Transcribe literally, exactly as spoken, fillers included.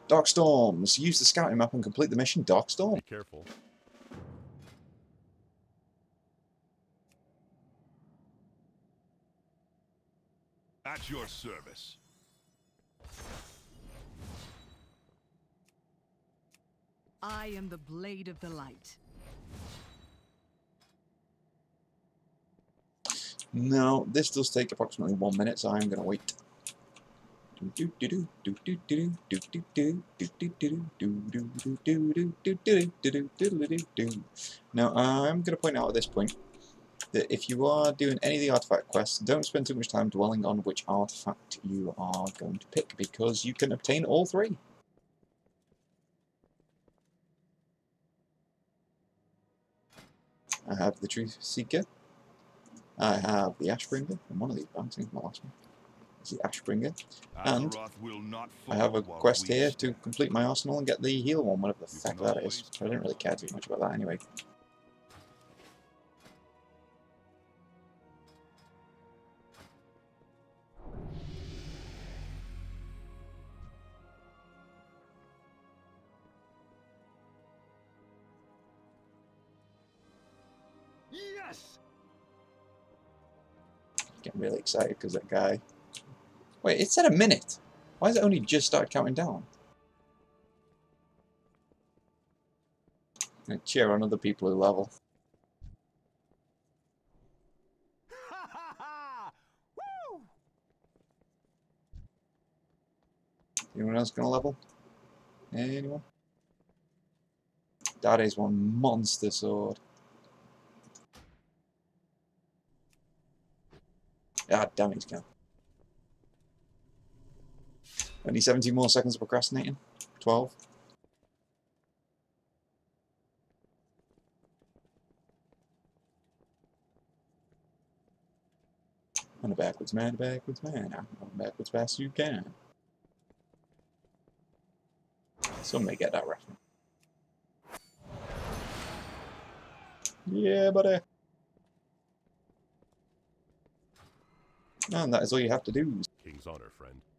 Darkstorms. Use the scouting map and complete the mission Darkstorm. Be careful. At your service. I am the blade of the light. No, this does take approximately one minute, so I'm gonna wait. Now, I'm gonna point out at this point that if you are doing any of the artifact quests, don't spend too much time dwelling on which artifact you are going to pick, because you can obtain all three. I have the Truth Seeker, I have the Ashbringer, and one of these, I think my last one is the Ashbringer, and I have a quest here to complete my arsenal and get the heal one, whatever the fuck that is. I didn't really care too much about that anyway. Yes. Getting really excited because that guy. Wait, it said a minute. Why has it only just started counting down? I'm gonna cheer on other people who level. Anyone else gonna level? Anyone? That is one monster sword. Ah, damn it, he's gone. Only seventeen more seconds of procrastinating. twelve. And a backwards man, a backwards man. I'm going backwards fast as you can. Some may get that reference. Yeah, buddy. And that is all you have to do. King's honor, friend.